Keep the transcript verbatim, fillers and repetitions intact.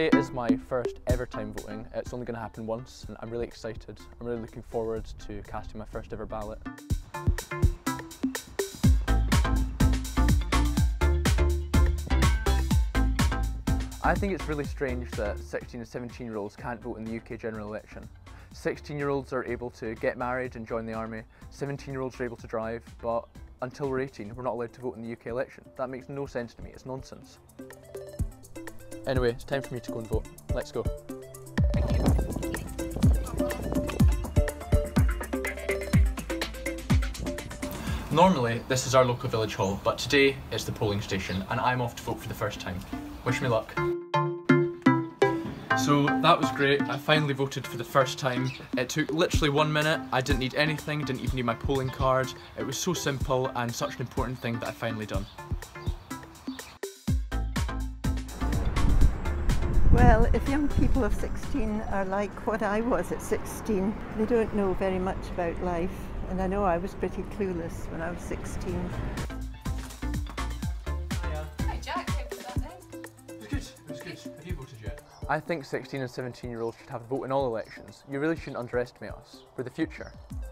Today is my first ever time voting. It's only going to happen once and I'm really excited. I'm really looking forward to casting my first ever ballot. I think it's really strange that sixteen and seventeen year olds can't vote in the U K general election. sixteen year olds are able to get married and join the army, seventeen year olds are able to drive, but until we're eighteen we're not allowed to vote in the U K election. That makes no sense to me, it's nonsense. Anyway, it's time for me to go and vote. Let's go. Normally, this is our local village hall, but today it's the polling station and I'm off to vote for the first time. Wish me luck. So that was great, I finally voted for the first time. It took literally one minute, I didn't need anything, didn't even need my polling card. It was so simple and such an important thing that I've finally done. Well, if young people of sixteen are like what I was at sixteen, they don't know very much about life. And I know I was pretty clueless when I was sixteen. Hi Jack, how was that then? It was good, it was good. Have you voted yet? I think sixteen and seventeen year olds should have a vote in all elections. You really shouldn't underestimate us. We're the future.